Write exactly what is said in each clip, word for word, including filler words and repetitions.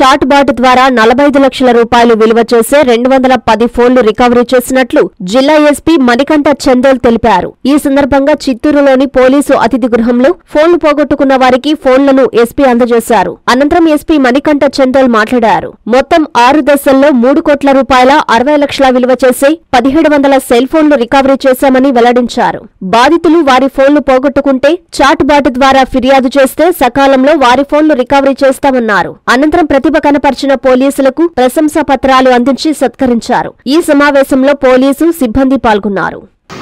Chat bot ద్వారా నలభై ఐదు లక్షల రూపాయలు విలువ చేసే రెండు వందల పది ఫోన్లు రికవరీ చేసినట్లు జిల్లా ఎస్పీ మణికంఠ చందోల్ తెలిపారు. ఈ సందర్భంగా చిత్తూరులోని పోలీసు అతిథి గృహంలో ఫోన్లు పోగొట్టుకున్న వారికి ఫోన్లను ఎస్పీ అందజేశారు. అనంతరం ఎస్పీ మణికంఠ చందోల్ మాట్లాడారు. మొత్తం ఆరు దశల్లో మూడు కోట్ల రూపాయల అరవై లక్షల విలువ చేసే పదిహేడు వందల సెల్ ఫోన్లు రికవరీ చేశామని వెల్లడించారు. బాధితులు వారి ఫోన్లు పోగొట్టుకుంటే చాట్ బాట్ ద్వారా ఫిర్యాదు చేస్తే సకాలంలో వారి ఫోన్లు రికవరీ చేస్తామన్నారు. అనంతరం ప్రతిభ కనపర్చిన పోలీసులకు ప్రశంసా పత్రాలు అందించి సత్కరించారు. ఈ సమావేశంలో పోలీసు సిబ్బంది పాల్గొన్నారు.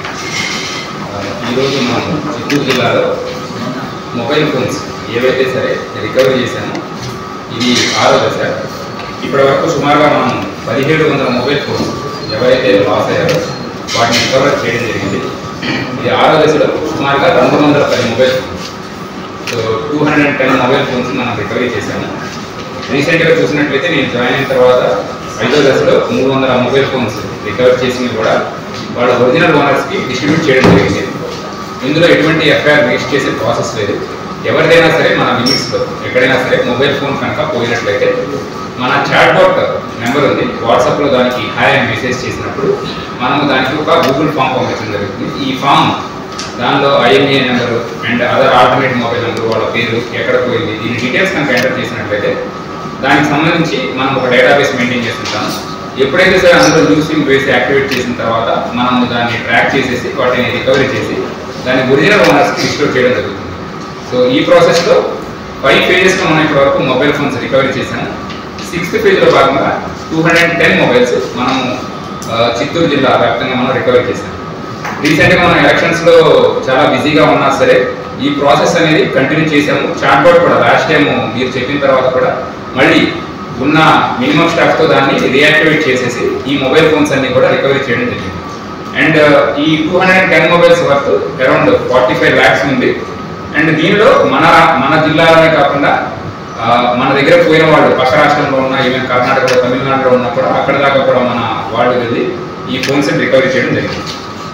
మొబైల్ ఫోన్స్ ఏవైతే సరే రికవరీ చేశామో ఇది ఆరో దశ. ఇప్పటి వరకు సుమారుగా మనం పదిహేడు వందల మొబైల్ ఫోన్స్ ఎవరైతే లాస్ అయ్యారో వాటిని రికవర్ చేయడం జరిగింది. ఇది ఆరో దశలో సుమారుగా రెండు వందల పది mobile phones, so two hundred and ten mobile phones మనం రికవరీ చేశాము. రీసెంట్గా చూసినట్లయితే నేను జాయిన్ అయిన తర్వాత ఐదో దశలో మూడు వందల మొబైల్ ఫోన్స్ రికవర్ చేసినవి కూడా వాళ్ళ ఒరిజినల్ ఓనర్స్కి డిస్ట్రిబ్యూట్ చేయడం జరిగింది. ఇందులో ఎటువంటి ఎఫ్ఐఆర్ రిజిస్టర్ చేసే ప్రాసెస్ లేదు. ఎవరిదైనా సరే మన లిమిట్స్లో ఎక్కడైనా సరే మొబైల్ ఫోన్ కనుక పోయినట్లయితే మన చాట్ బాట్ నెంబర్ ఉంది, వాట్సాప్లో దానికి హాయ్ అని మెసేజ్ చేసినప్పుడు మనము దానికి ఒక గూగుల్ ఫామ్ పంపించడం జరుగుతుంది. ఈ ఫామ్ దానిలో IMEI number and other alternate mobile number, వాళ్ళ పేరు, ఎక్కడ పోయింది, దీని డీటెయిల్స్ కనుక ఎంటర్ చేసినట్లయితే దానికి సంబంధించి మనం ఒక డేటాబేస్ మెయింటైన్ చేస్తుంటాము. ఎప్పుడైతే సరే అందులో యూసింగ్ బేస్ యాక్టివేట్ చేసిన తర్వాత మనము దాన్ని ట్రాక్ చేసేసి వాటిని రికవరీ చేసి దాన్ని ఒరిజినల్ ఓనర్స్కి రిస్టోర్ చేయడం జరుగుతుంది. సో ఈ ప్రాసెస్లో ఫైవ్ ఫేజెస్లో మనం ఇప్పటివరకు మొబైల్ ఫోన్స్ రికవరీ చేశాము. సిక్స్త్ ఫేజ్లో భాగంగా two hundred and ten mobiles మనము చిత్తూరు జిల్లా వ్యాప్తంగా మనం రికవరీ చేశాము. రీసెంట్గా మనం ఎలక్షన్స్లో చాలా బిజీగా ఉన్నా సరే ఈ ప్రాసెస్ అనేది కంటిన్యూ చేశాము. చాట్ బాట్ కూడా లాస్ట్ టైం మీరు చెప్పిన తర్వాత కూడా మళ్ళీ ఉన్న మినిమం స్టాఫ్తో దాన్ని రియాక్టివేట్ చేసేసి ఈ మొబైల్ ఫోన్స్ అన్ని కూడా రికవరీ చేయడం జరిగింది. అండ్ ఈ two hundred and ten mobiles worth around forty five lakhs ఉంది. అండ్ దీనిలో మన మన జిల్లాలోనే కాకుండా మన దగ్గర పోయిన వాళ్ళు పక్క రాష్ట్రంలో ఉన్న, ఈవెన్ కర్ణాటకలో, తమిళనాడులో ఉన్నా కూడా అక్కడ దాకా కూడా మన వాళ్ళు వెళ్ళి ఈ ఫోన్స్ రికవరీ చేయడం జరిగింది.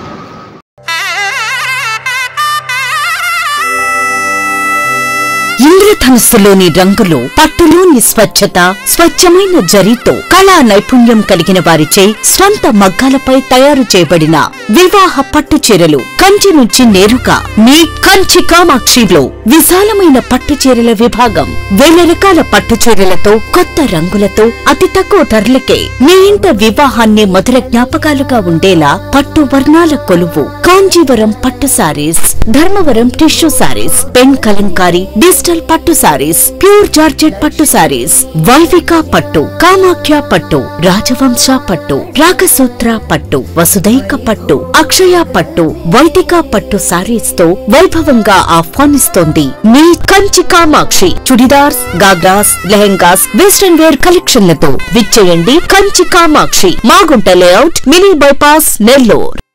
ఇంద్రధనుస్సులోని రంగులు, పట్టులోని స్వచ్ఛత, స్వచ్ఛమైన జరీతో కళా నైపుణ్యం కలిగిన వారిచే స్వంత మగ్గాలపై తయారు చేయబడిన వివాహ పట్టు చీరలు కంచి నుంచి నేరుగా మీ కంచి కామాక్షిలో విశాలమైన పట్టు చీరల విభాగం. వేల రకాల పట్టు చీరలతో, కొత్త రంగులతో అతి తక్కువ ధరలకే మీ ఇంట వివాహాన్ని మధుర జ్ఞాపకాలుగా ఉండేలా పట్టు వర్ణాల కొలువు కాంజీవరం పట్టు saris, Dharmavaram tissue saris, pen Kalamkari, digital పట్టు సారీస్, ప్యూర్ జార్జెట్ పట్టు సారీస్, వైవిక పట్టు, కామాఖ్య పట్టు, రాజవంశ పట్టు, రాగసూత్ర పట్టు, వసుదైక పట్టు, అక్షయ పట్టు, వైదిక పట్టు సారీస్ తో వైభవంగా ఆహ్వానిస్తోంది మీ కంచి కామాక్షి. చుడిదార్స్, గాగ్రాస్, లెహెంగాస్, వెస్టర్న్ వేర్ కలెక్షన్లతో విచ్చేయండి Kanchi Kamakshi, Magunta layout, mini bypass, Nellore.